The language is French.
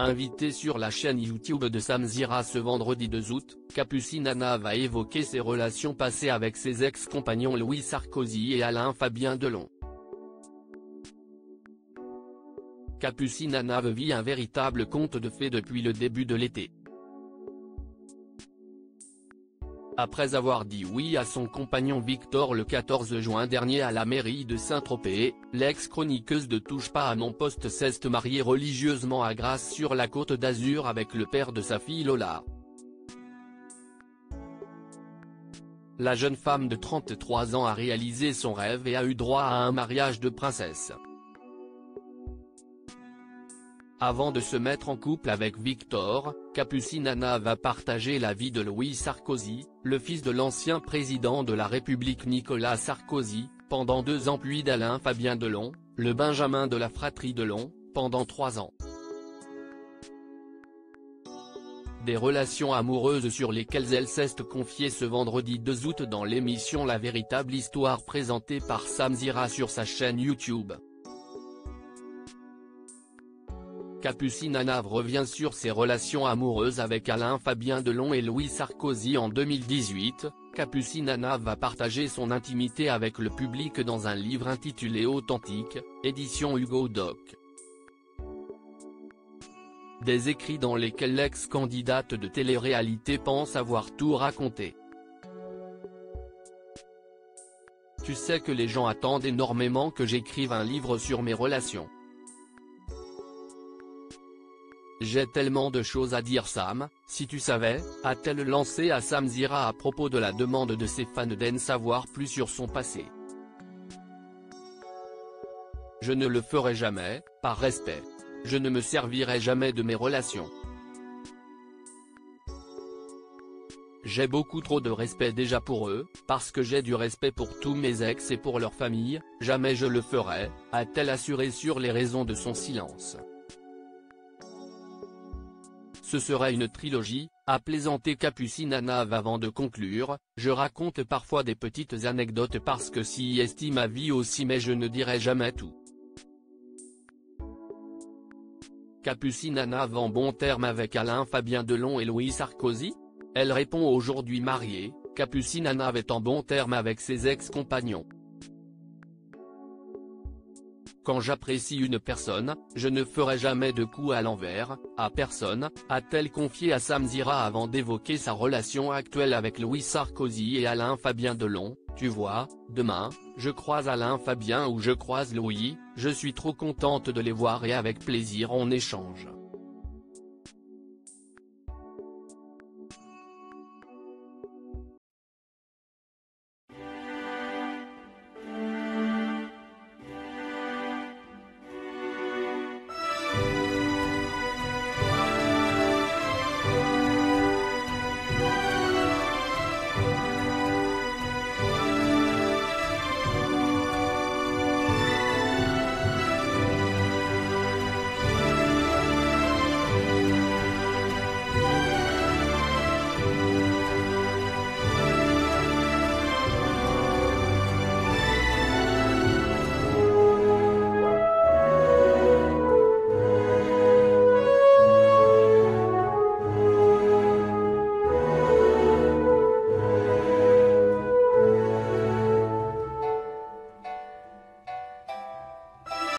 Invitée sur la chaîne YouTube de Samzira ce vendredi 2 août, Capucine Anave a évoqué ses relations passées avec ses ex-compagnons Louis Sarkozy et Alain Fabien Delon. Capucine Anave vit un véritable conte de fées depuis le début de l'été. Après avoir dit oui à son compagnon Victor le 14 juin dernier à la mairie de Saint-Tropez, l'ex-chroniqueuse de Touche pas à mon poste s'est mariée religieusement à Grasse sur la Côte d'Azur avec le père de sa fille Lola. La jeune femme de 33 ans a réalisé son rêve et a eu droit à un mariage de princesse. Avant de se mettre en couple avec Victor, Capucine Anave a partagé la vie de Louis Sarkozy, le fils de l'ancien président de la République Nicolas Sarkozy, pendant 2 ans puis d'Alain Fabien Delon, le benjamin de la fratrie Delon, pendant 3 ans. Des relations amoureuses sur lesquelles elle s'est confiée ce vendredi 2 août dans l'émission La véritable histoire présentée par Samzira sur sa chaîne YouTube. Capucine Anave revient sur ses relations amoureuses avec Alain Fabien Delon et Louis Sarkozy en 2018. Capucine Anave a partagé son intimité avec le public dans un livre intitulé Authentique, édition Hugo Doc. Des écrits dans lesquels l'ex-candidate de télé-réalité pense avoir tout raconté. Tu sais que les gens attendent énormément que j'écrive un livre sur mes relations. J'ai tellement de choses à dire Sam, si tu savais, a-t-elle lancé à Samzira à propos de la demande de ses fans d'en savoir plus sur son passé. Je ne le ferai jamais, par respect. Je ne me servirai jamais de mes relations. J'ai beaucoup trop de respect déjà pour eux, parce que j'ai du respect pour tous mes ex et pour leur famille, jamais je le ferai, a-t-elle assuré sur les raisons de son silence. Ce serait une trilogie, a plaisanté Capucine Anave avant de conclure, je raconte parfois des petites anecdotes parce que si estime ma vie aussi mais je ne dirai jamais tout. Capucine Anave en bon terme avec Alain Fabien Delon et Louis Sarkozy? Elle répond aujourd'hui mariée, Capucine Anave est en bon terme avec ses ex-compagnons. Quand j'apprécie une personne, je ne ferai jamais de coup à l'envers, à personne, a-t-elle confié à Samzira avant d'évoquer sa relation actuelle avec Louis Sarkozy et Alain Fabien Delon. Tu vois, demain, je croise Alain Fabien ou je croise Louis, je suis trop contente de les voir et avec plaisir on échange.